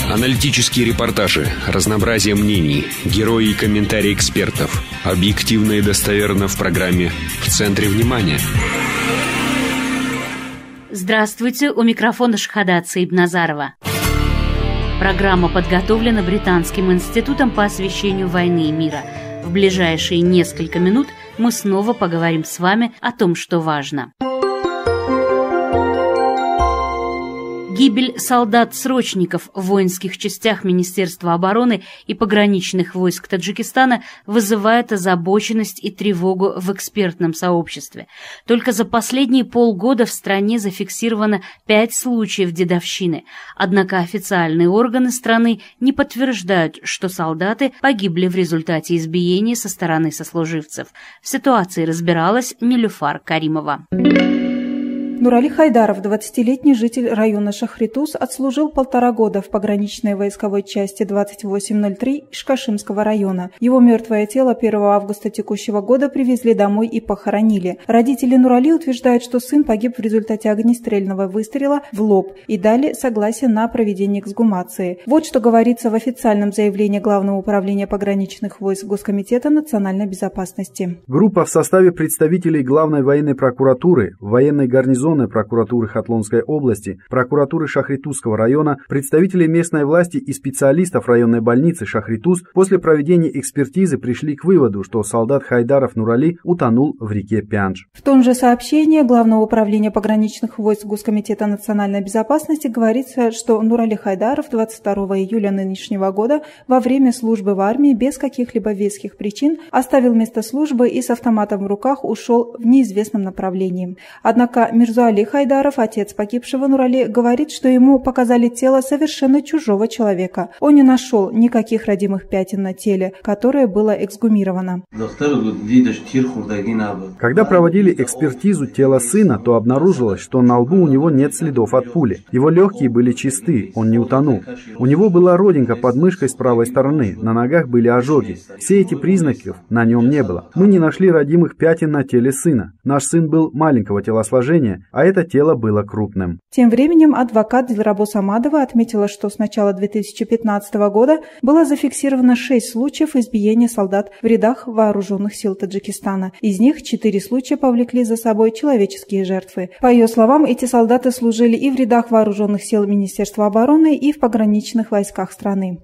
Аналитические репортажи, разнообразие мнений, герои и комментарии экспертов. Объективно и достоверно в программе «В центре внимания». Здравствуйте, у микрофона Шахада Цаибназарова. Программа подготовлена Британским институтом по освещению войны и мира. В ближайшие несколько минут мы снова поговорим с вами о том, что важно. Гибель солдат-срочников в воинских частях Министерства обороны и пограничных войск Таджикистана вызывает озабоченность и тревогу в экспертном сообществе. Только за последние полгода в стране зафиксировано 5 случаев дедовщины. Однако официальные органы страны не подтверждают, что солдаты погибли в результате избиения со стороны сослуживцев. В ситуации разбиралась Нилюфар Каримова. Нурали Хайдаров, 20-летний житель района Шахритуз, отслужил 1,5 года в пограничной войсковой части 2803 Ишкашимского района. Его мертвое тело 1 августа текущего года привезли домой и похоронили. Родители Нурали утверждают, что сын погиб в результате огнестрельного выстрела в лоб и дали согласие на проведение эксгумации. Вот что говорится в официальном заявлении Главного управления пограничных войск Госкомитета национальной безопасности. Группа в составе представителей Главной военной прокуратуры, военной гарнизонной прокуратуры Хатлонской области, прокуратуры Шахритузского района, представителей местной власти и специалистов районной больницы Шахритуз после проведения экспертизы пришли к выводу, что солдат Хайдаров Нурали утонул в реке Пяндж. В том же сообщении Главного управления пограничных войск Госкомитета национальной безопасности говорится, что Нурали Хайдаров 22 июля нынешнего года во время службы в армии без каких-либо веских причин оставил место службы и с автоматом в руках ушел в неизвестном направлении. Однако Мирзуали Хайдаров, отец погибшего Нурали, говорит, что ему показали тело совершенно чужого человека. Он не нашел никаких родимых пятен на теле, которое было эксгумировано. Когда проводили экспертизу тела сына, то обнаружилось, что на лбу у него нет следов от пули. Его легкие были чисты, он не утонул. У него была родинка под мышкой с правой стороны, на ногах были ожоги. Все эти признаки на нем не было. Мы не нашли родимых пятен на теле сына. Наш сын был маленького телосложения, а это тело было крупным. Тем временем адвокат Дилрабо Самадова отметила, что с начала 2015 года было зафиксировано 6 случаев избиения солдат в рядах вооруженных сил Таджикистана. Из них 4 случая повлекли за собой человеческие жертвы. По ее словам, эти солдаты служили и в рядах вооруженных сил Министерства обороны, и в пограничных войсках страны.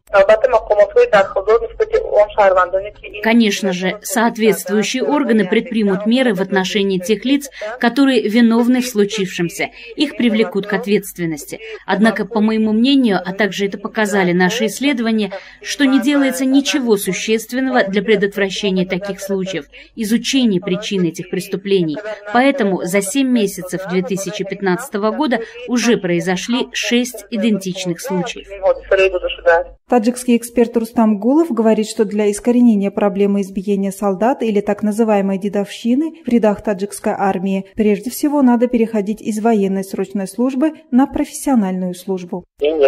Конечно же, соответствующие органы предпримут меры в отношении тех лиц, которые виновны в случившемся. Их привлекут к ответственности. Однако, по моему мнению, а также это показали наши исследования, что не делается ничего существенного для предотвращения таких случаев, изучения причин этих преступлений. Поэтому за 7 месяцев 2015 года уже произошли 6 идентичных случаев. Таджикский эксперт Рустам Гулов говорит, что для искоренения проблемы избиения солдат или так называемой дедовщины в рядах таджикской армии прежде всего надо переходить из военной срочной службы на профессиональную службу.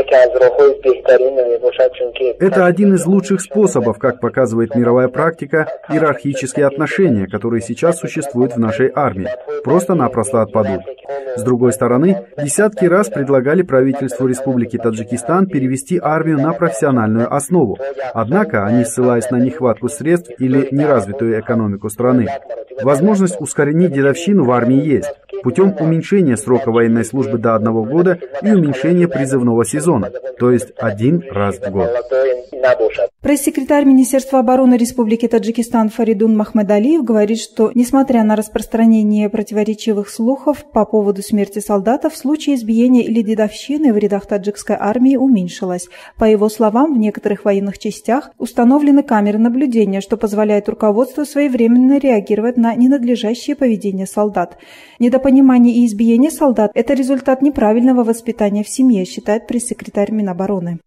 Это один из лучших способов, как показывает мировая практика, иерархические отношения, которые сейчас существуют в нашей армии, просто-напросто отпадут. С другой стороны, десятки раз предлагали правительству Республики Таджикистан перевести армию на профессиональную основу. Однако они, ссылаясь на нехватку средств или неразвитую экономику страны, возможность ускоренить дедовщину в армии есть путем уменьшения срока военной службы до 1 года и уменьшения призывного сезона, то есть 1 раз в год. Пресс-секретарь Министерства обороны Республики Таджикистан Фаридун Махмедалиев говорит, что, несмотря на распространение противоречивых слухов по поводу смерти солдата, в случае избиения или дедовщины в рядах таджикской армии уменьшилось. По его словам, в некоторых военных частях установлены камеры наблюдения, что позволяет руководству своевременно реагировать на ненадлежащее поведение солдат. Недопонимание и избиение солдат – это результат неправильного воспитания в семье, считает пресс-секретарь Минобороны.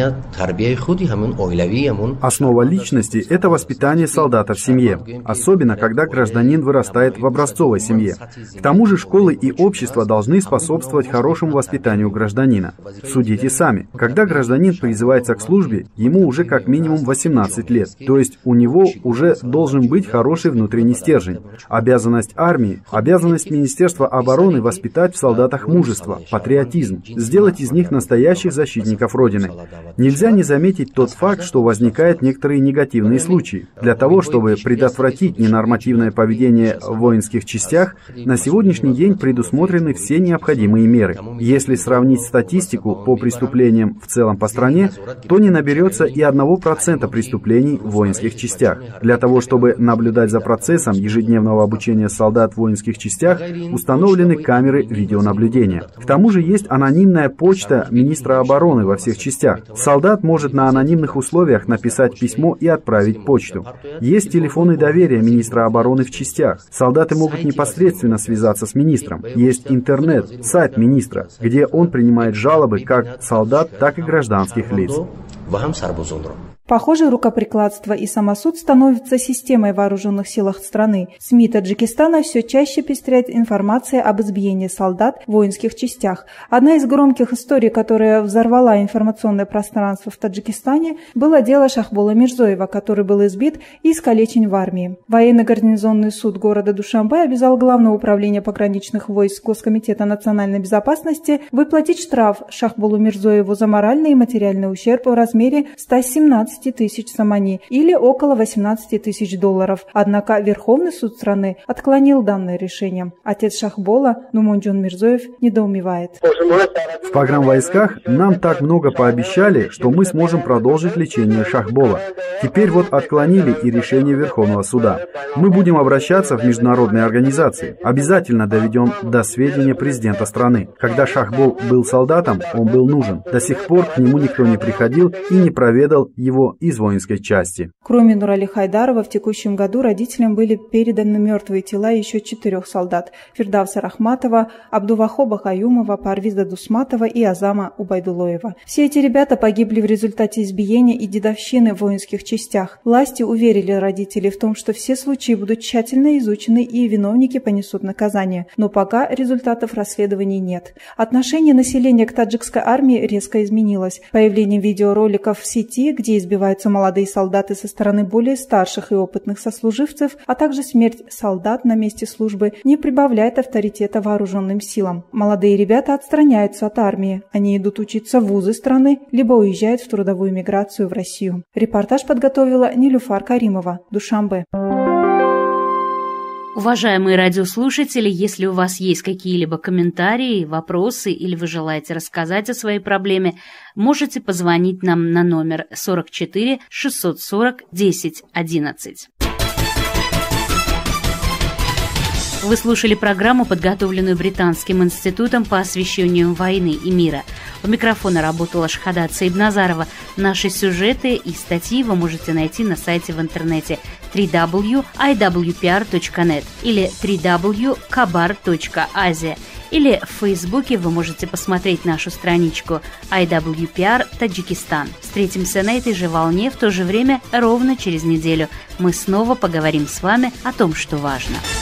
Основа личности – это воспитание солдата в семье, особенно когда гражданин вырастает в образцовой семье. К тому же школы и общество должны способствовать хорошему воспитанию гражданина. Судите сами. Когда гражданин призывается к службе, ему уже как минимум 18 лет, то есть у него уже должен быть хороший внутренний стержень. стержень. Обязанность армии, обязанность Министерства обороны воспитать в солдатах мужество, патриотизм, сделать из них настоящих защитников Родины. Нельзя не заметить тот факт, что возникают некоторые негативные случаи. Для того, чтобы предотвратить ненормативное поведение в воинских частях, на сегодняшний день предусмотрены все необходимые меры. Если сравнить статистику по преступлениям в целом по стране, то не наберется и 1% преступлений в воинских частях. Для того, чтобы наблюдать за процессом ежедневного обучения солдат в воинских частях, установлены камеры видеонаблюдения. К тому же есть анонимная почта министра обороны во всех частях. Солдат может на анонимных условиях написать письмо и отправить почту. Есть телефоны доверия министра обороны в частях. Солдаты могут непосредственно связаться с министром. Есть интернет, сайт министра, где он принимает жалобы как солдат, так и гражданских лиц. Похоже, рукоприкладство и самосуд становятся системой в вооруженных силах страны. СМИ Таджикистана все чаще пестрят информацией об избиении солдат в воинских частях. Одна из громких историй, которая взорвала информационное пространство в Таджикистане, было дело Шахбола Мирзоева, который был избит и искалечен в армии. Военно-гарнизонный суд города Душанбе обязал Главное управление пограничных войск Госкомитета национальной безопасности выплатить штраф Шахболу Мирзоеву за моральный и материальный ущерб в размере 117 тысяч самани или около $18 тысяч. Однако Верховный суд страны отклонил данное решение. Отец Шахбола, Нумонджон Мирзоев, недоумевает. В погранвойсках нам так много пообещали, что мы сможем продолжить лечение Шахбола. Теперь вот отклонили и решение Верховного суда. Мы будем обращаться в международные организации. Обязательно доведем до сведения президента страны. Когда Шахбол был солдатом, он был нужен. До сих пор к нему никто не приходил и не проведал его из воинской части. Кроме Нурали Хайдарова, в текущем году родителям были переданы мертвые тела еще 4 солдат – Фирдавса Рахматова, Абдувахоба Каюмова, Парвиза Дусматова и Азама Убайдулоева. Все эти ребята погибли в результате избиения и дедовщины в воинских частях. Власти уверили родителей в том, что все случаи будут тщательно изучены и виновники понесут наказание. Но пока результатов расследований нет. Отношение населения к таджикской армии резко изменилось. Появлением видеороликов в сети, где избиваются молодые солдаты со стороны более старших и опытных сослуживцев, а также смерть солдат на месте службы, не прибавляет авторитета вооруженным силам. Молодые ребята отстраняются от армии. Они идут учиться в вузы страны, либо уезжают в трудовую миграцию в Россию. Репортаж подготовила Нилюфар Каримова, Душанбе. Уважаемые радиослушатели, если у вас есть какие-либо комментарии, вопросы или вы желаете рассказать о своей проблеме, можете позвонить нам на номер 44 640 10 11. Вы слушали программу, подготовленную Британским институтом по освещению войны и мира. У микрофона работала Шахада Цейбназарова. Наши сюжеты и статьи вы можете найти на сайте в интернете www.iwpr.net или www.kabar.asia. Или в Фейсбуке вы можете посмотреть нашу страничку IWPR Таджикистан. Встретимся на этой же волне в то же время ровно через неделю. Мы снова поговорим с вами о том, что важно.